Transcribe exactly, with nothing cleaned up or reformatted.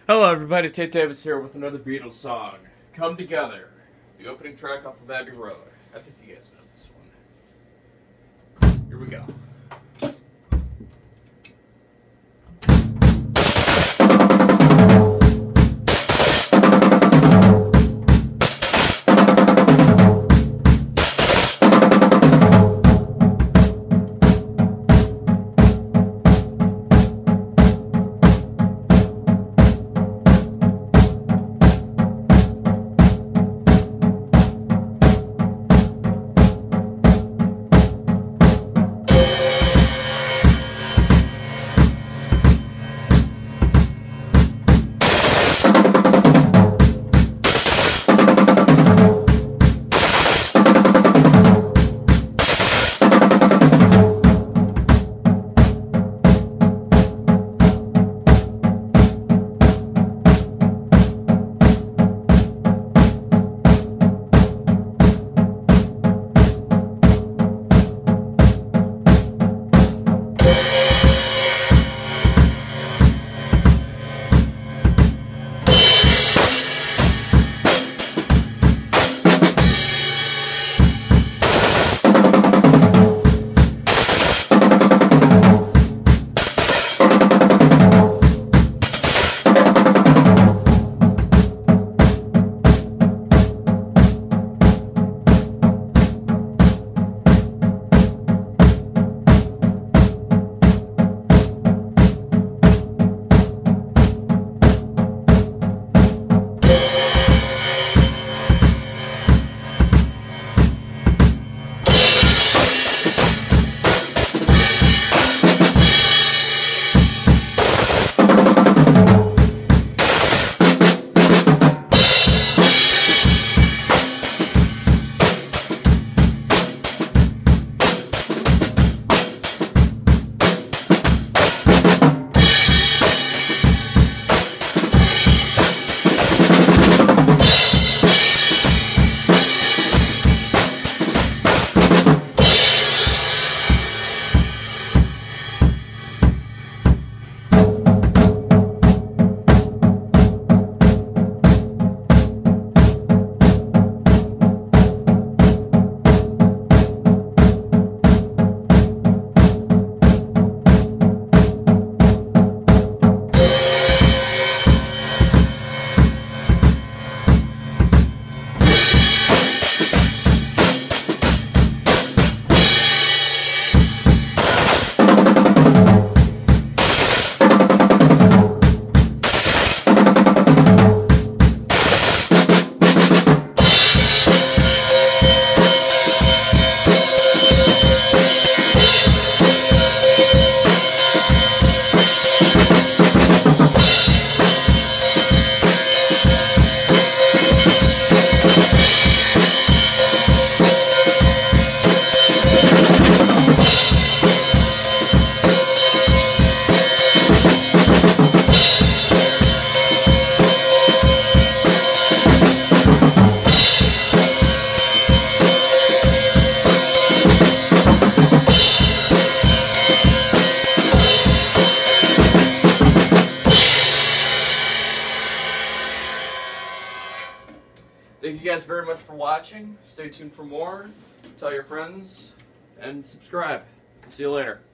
Hello everybody, Tate Davis here with another Beatles song, Come Together, the opening track off of Abbey Road. I think you guys know this one. Here we go. Thank you guys very much for watching. Stay tuned for more. Tell your friends and subscribe. See you later.